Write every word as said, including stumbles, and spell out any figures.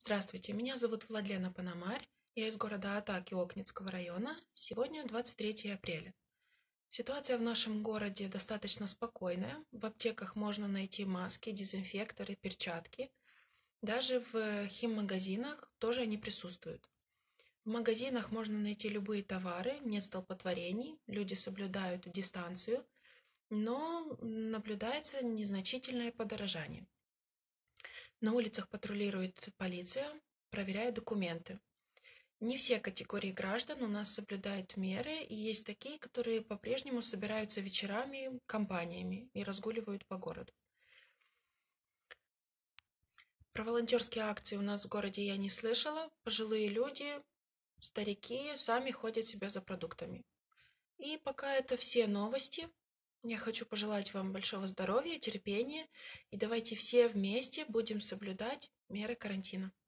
Здравствуйте, меня зовут Владлена Пономарь, я из города Атаки Окнинского района. Сегодня двадцать третье апреля. Ситуация в нашем городе достаточно спокойная. В аптеках можно найти маски, дезинфекторы, перчатки. Даже в химмагазинах тоже они присутствуют. В магазинах можно найти любые товары, нет столпотворений, люди соблюдают дистанцию, но наблюдается незначительное подорожание. На улицах патрулирует полиция, проверяя документы. Не все категории граждан у нас соблюдают меры, и есть такие, которые по-прежнему собираются вечерами, компаниями и разгуливают по городу. Про волонтерские акции у нас в городе я не слышала. Пожилые люди, старики сами ходят себе за продуктами. И пока это все новости. Я хочу пожелать вам большого здоровья, терпения, и давайте все вместе будем соблюдать меры карантина.